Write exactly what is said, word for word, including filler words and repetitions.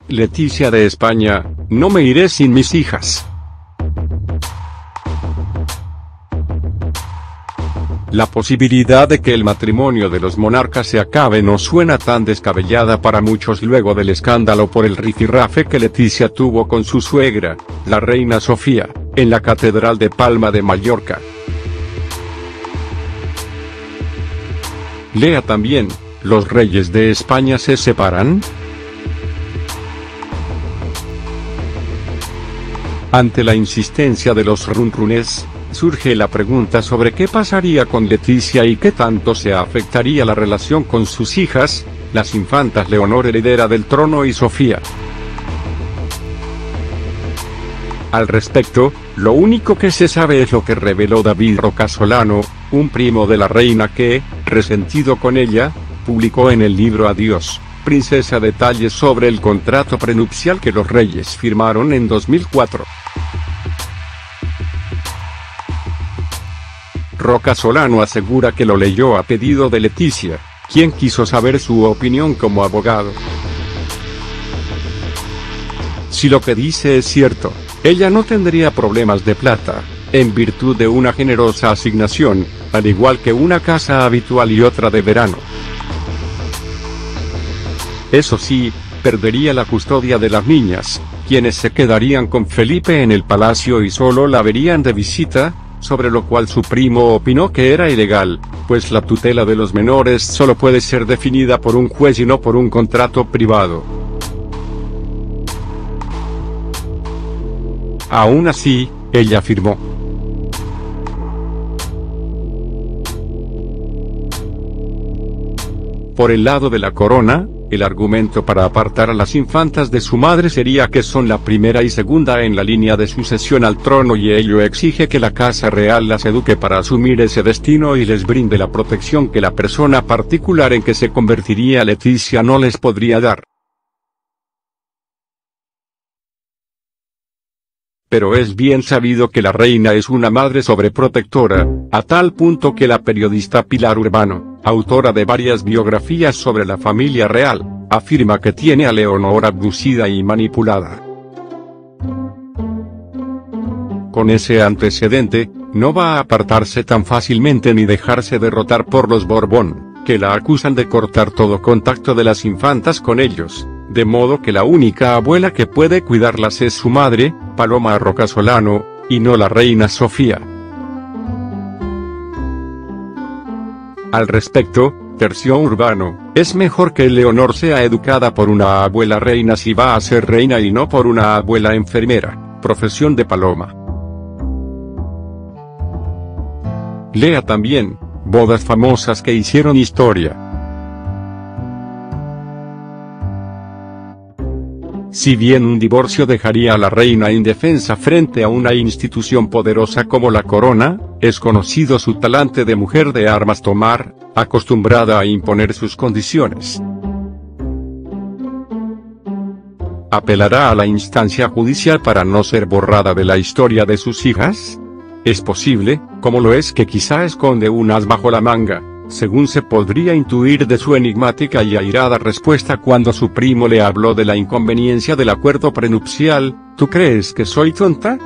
Leticia de España: no me iré sin mis hijas. La posibilidad de que el matrimonio de los monarcas se acabe no suena tan descabellada para muchos luego del escándalo por el rifirrafe que Leticia tuvo con su suegra, la reina Sofía, en la Catedral de Palma de Mallorca. Lea también: ¿los reyes de España se separan? Ante la insistencia de los runrunes, surge la pregunta sobre qué pasaría con Leticia y qué tanto se afectaría la relación con sus hijas, las infantas Leonor, heredera del trono, y Sofía. Al respecto, lo único que se sabe es lo que reveló David Rocasolano, un primo de la reina que, resentido con ella, publicó en el libro Adiós, princesa, detalles sobre el contrato prenupcial que los reyes firmaron en dos mil cuatro. Rocasolano asegura que lo leyó a pedido de Leticia, quien quiso saber su opinión como abogado. Si lo que dice es cierto, ella no tendría problemas de plata, en virtud de una generosa asignación, al igual que una casa habitual y otra de verano. Eso sí, perdería la custodia de las niñas, quienes se quedarían con Felipe en el palacio y solo la verían de visita, sobre lo cual su primo opinó que era ilegal, pues la tutela de los menores solo puede ser definida por un juez y no por un contrato privado. Aún así, ella afirmó: por el lado de la corona, el argumento para apartar a las infantas de su madre sería que son la primera y segunda en la línea de sucesión al trono y ello exige que la casa real las eduque para asumir ese destino y les brinde la protección que la persona particular en que se convertiría Leticia no les podría dar. Pero es bien sabido que la reina es una madre sobreprotectora, a tal punto que la periodista Pilar Urbano, autora de varias biografías sobre la familia real, afirma que tiene a Leonor abducida y manipulada. Con ese antecedente, no va a apartarse tan fácilmente ni dejarse derrotar por los Borbón, que la acusan de cortar todo contacto de las infantas con ellos, de modo que la única abuela que puede cuidarlas es su madre, Paloma Rocasolano, y no la reina Sofía. Al respecto, terció Urbano: es mejor que Leonor sea educada por una abuela reina si va a ser reina y no por una abuela enfermera, profesión de Paloma. Lea también: bodas famosas que hicieron historia. Si bien un divorcio dejaría a la reina indefensa frente a una institución poderosa como la corona, es conocido su talante de mujer de armas tomar, acostumbrada a imponer sus condiciones. ¿Apelará a la instancia judicial para no ser borrada de la historia de sus hijas? Es posible, como lo es que quizá esconde un as bajo la manga, según se podría intuir de su enigmática y airada respuesta cuando su primo le habló de la inconveniencia del acuerdo prenupcial: ¿tú crees que soy tonta?